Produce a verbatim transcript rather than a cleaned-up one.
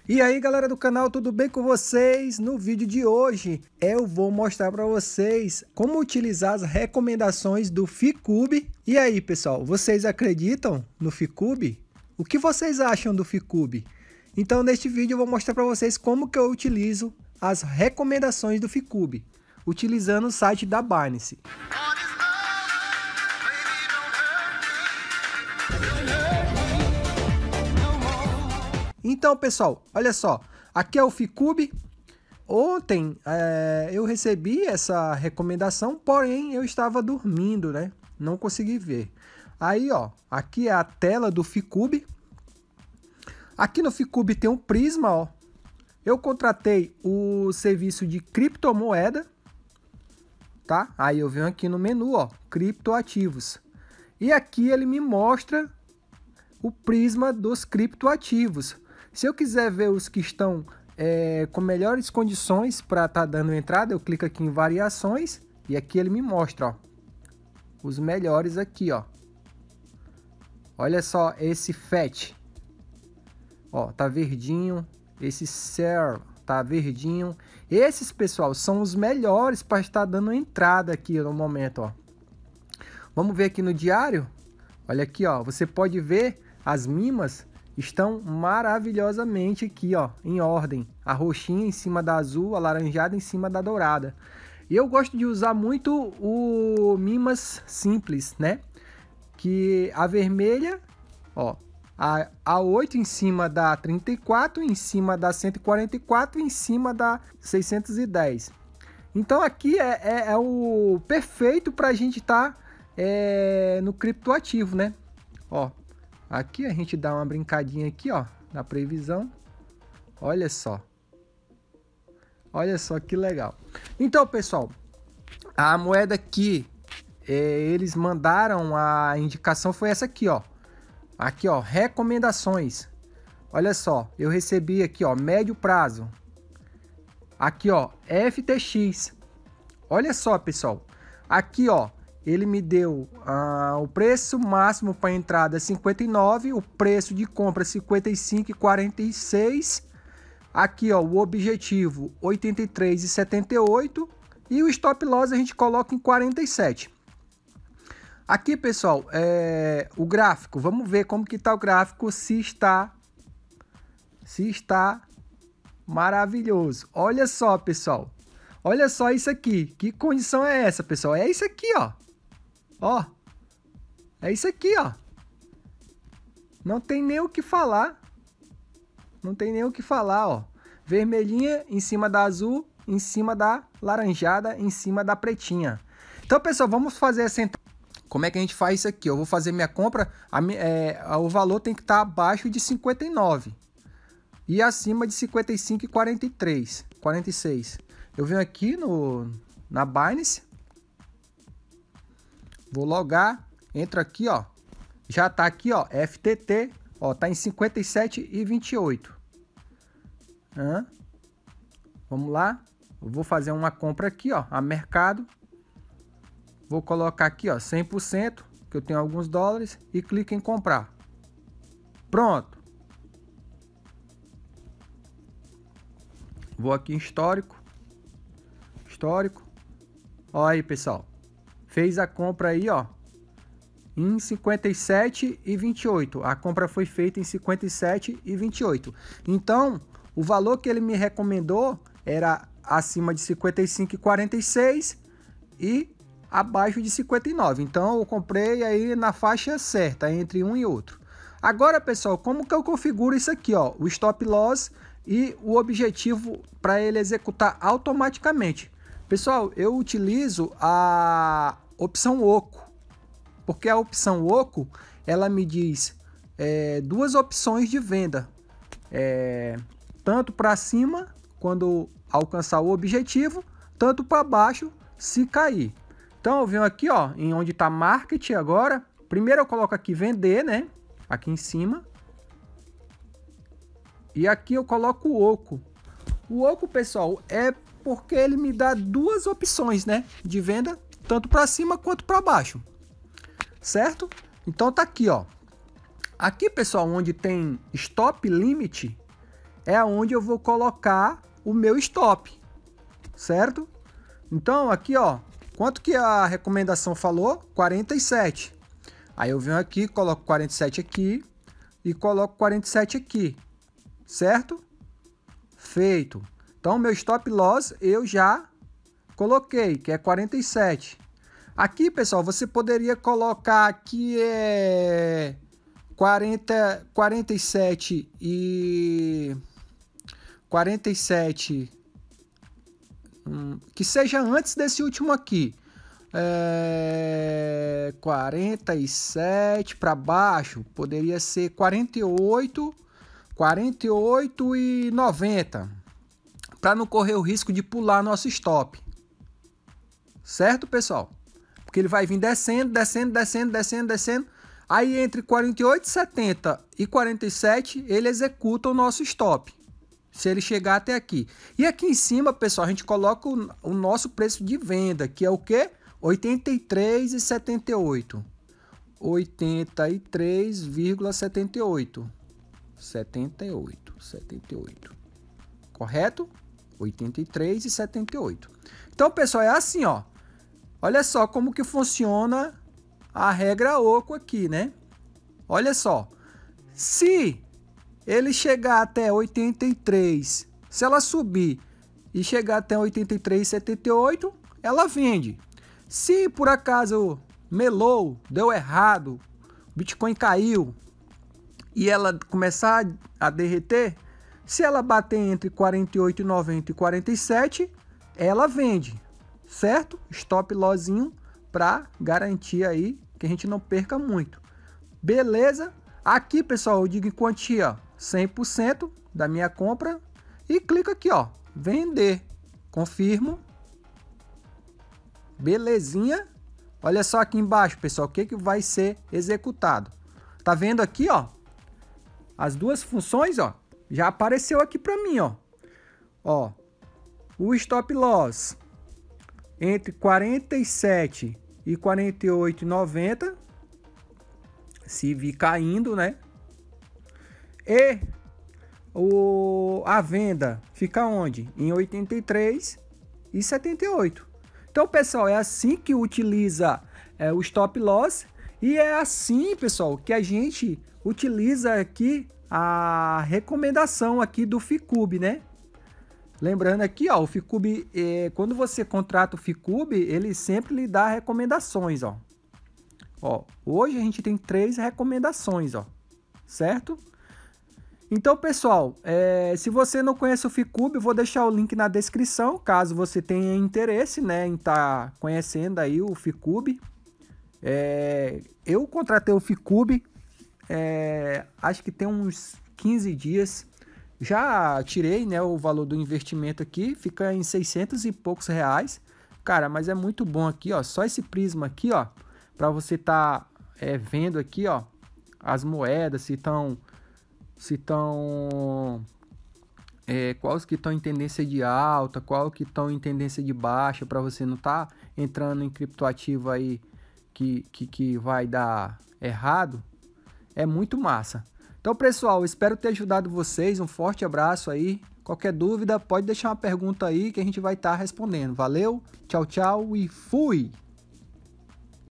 E aí galera do canal, tudo bem com vocês? No vídeo de hoje eu vou mostrar para vocês como utilizar as recomendações do Ficube. E aí pessoal, vocês acreditam no Ficube? O que vocês acham do Ficube? Então neste vídeo eu vou mostrar para vocês como que eu utilizo as recomendações do Ficube, utilizando o site da Binance. Então pessoal, olha só, aqui é o Ficube. Ontem é, eu recebi essa recomendação, porém eu estava dormindo, né? Não consegui ver. Aí ó, aqui é a tela do Ficube. Aqui no Ficube tem um Prisma, ó. Eu contratei o serviço de criptomoeda, tá? Aí eu venho aqui no menu, ó, criptoativos. E aqui ele me mostra o Prisma dos criptoativos. Se eu quiser ver os que estão é, com melhores condições para estar tá dando entrada, eu clico aqui em variações e aqui ele me mostra, ó, os melhores aqui, ó. Olha só esse F E T, ó, tá verdinho. Esse S E R tá verdinho. Esses, pessoal, são os melhores para estar dando entrada aqui no momento, ó. Vamos ver aqui no diário. Olha aqui, ó, você pode ver as mimas estão maravilhosamente aqui, ó, em ordem. A roxinha em cima da azul, a laranjada em cima da dourada. E eu gosto de usar muito o mimas simples, né? Que a vermelha, ó, a, a oito em cima da trinta e quatro, em cima da cento e quarenta e quatro, em cima da seiscentos e dez. Então aqui é, é, é o perfeito para a gente estar tá, é, no criptoativo, né? Ó, aqui a gente dá uma brincadinha aqui, ó, na previsão. Olha só. Olha só que legal. Então, pessoal, a moeda que é, eles mandaram a indicação foi essa aqui, ó. Aqui, ó, recomendações. Olha só, eu recebi aqui, ó, médio prazo. Aqui, ó, F T X. Olha só, pessoal. Aqui, ó, ele me deu uh, o preço máximo para entrada cinquenta e nove, o preço de compra cinquenta e cinco e quarenta e seis. Aqui, ó, o objetivo oitenta e três e setenta e oito e o stop loss a gente coloca em quarenta e sete. Aqui, pessoal, é o gráfico. Vamos ver como que tá o gráfico, se está se está maravilhoso. Olha só, pessoal. Olha só isso aqui. Que condição é essa, pessoal? É isso aqui, ó. Ó, é isso aqui, ó. Não tem nem o que falar. Não tem nem o que falar, ó. Vermelhinha em cima da azul, em cima da laranjada, em cima da pretinha. Então, pessoal, vamos fazer essa entrada. Como é que a gente faz isso aqui? Eu vou fazer minha compra, a, é, o valor tem que estar abaixo de cinquenta e nove. E acima de cinquenta e cinco e quarenta e três, quarenta e seis. Eu venho aqui no, na Binance. Vou logar, entro aqui, ó, já tá aqui, ó, F T T, ó, tá em cinquenta e sete e vinte e oito. Hã? Vamos lá, eu vou fazer uma compra aqui, ó, a mercado. Vou colocar aqui, ó, cem por cento, que eu tenho alguns dólares, e clico em comprar. Pronto. Vou aqui em histórico. Histórico. Ó aí, pessoal. Fez a compra aí, ó, em cinquenta e sete e vinte e oito. A compra foi feita em cinquenta e sete e vinte e oito. Então, o valor que ele me recomendou era acima de cinquenta e cinco e quarenta e seis e abaixo de cinquenta e nove. Então, eu comprei aí na faixa certa, entre um e outro. Agora, pessoal, como que eu configuro isso aqui, ó? O stop loss e o objetivo para ele executar automaticamente. Pessoal, eu utilizo a opção Oco, porque a opção Oco, ela me diz é, duas opções de venda, é, tanto para cima, quando alcançar o objetivo, tanto para baixo, se cair. Então eu venho aqui, ó, em onde está Market agora, primeiro eu coloco aqui vender, né, aqui em cima, e aqui eu coloco o Oco. O Oco, pessoal, é porque ele me dá duas opções, né, de venda, tanto para cima quanto para baixo, certo? Então tá aqui, ó. Aqui, pessoal, onde tem Stop Limit, é onde eu vou colocar o meu stop, certo? Então, aqui, ó, quanto que a recomendação falou? quarenta e sete. Aí eu venho aqui, coloco quarenta e sete aqui e coloco quarenta e sete aqui, certo? Feito. Então, meu stop loss eu já coloquei, que é quarenta e sete. Aqui, pessoal, você poderia colocar aqui é quarenta, quarenta e sete e quarenta e sete, hum, que seja antes desse último aqui. É, quarenta e sete para baixo, poderia ser quarenta e oito, quarenta e oito e noventa, para não correr o risco de pular nosso stop. Certo, pessoal? Porque ele vai vir descendo, descendo, descendo, descendo, descendo. Aí entre quarenta e oito e setenta e quarenta e sete, ele executa o nosso stop. Se ele chegar até aqui. E aqui em cima, pessoal, a gente coloca o, o nosso preço de venda, que é o quê? oitenta e três vírgula setenta e oito. oitenta e três vírgula setenta e oito. setenta e oito, setenta e oito. Correto? oitenta e três vírgula setenta e oito. Então, pessoal, é assim, ó. Olha só como que funciona a regra oco aqui, né? Olha só. Se ele chegar até oitenta e três, se ela subir e chegar até oitenta e três vírgula setenta e oito, ela vende. Se por acaso melou, deu errado, o Bitcoin caiu e ela começar a derreter, se ela bater entre quarenta e oito e noventa e quarenta e sete, ela vende, certo? Stop lossinho para garantir aí que a gente não perca muito. Beleza? Aqui, pessoal, eu digo em quantia cem por cento da minha compra e clico aqui, ó, vender. Confirmo. Belezinha. Olha só aqui embaixo, pessoal, o que que vai ser executado. Tá vendo aqui, ó? As duas funções, ó, já apareceu aqui para mim, ó. Ó, o stop loss entre quarenta e sete e quarenta e oito e noventa, se vir caindo, né? E o, a venda fica onde? Em oitenta e três e setenta e oito. Então, pessoal, é assim que utiliza é, o stop loss e é assim, pessoal, que a gente utiliza aqui a recomendação aqui do Ficube, né? Lembrando aqui, ó, o Ficube, é, quando você contrata o Ficube, ele sempre lhe dá recomendações, ó. Ó, hoje a gente tem três recomendações, ó, certo? Então, pessoal, é, se você não conhece o Ficube, eu vou deixar o link na descrição, caso você tenha interesse, né, em estar tá conhecendo aí o Ficube. É, eu contratei o Ficube, é, acho que tem uns quinze dias, já tirei, né, o valor do investimento aqui, fica em seiscentos e poucos reais. Cara, mas é muito bom aqui, ó, só esse prisma aqui, ó, para você tá é, vendo aqui, ó, as moedas, se estão... se estão é, quais que estão em tendência de alta, qual que estão em tendência de baixa, para você não estar tá entrando em criptoativo aí que, que, que vai dar errado. É muito massa. Então, pessoal, espero ter ajudado vocês. Um forte abraço aí. Qualquer dúvida, pode deixar uma pergunta aí que a gente vai estar tá respondendo. Valeu, tchau, tchau e fui!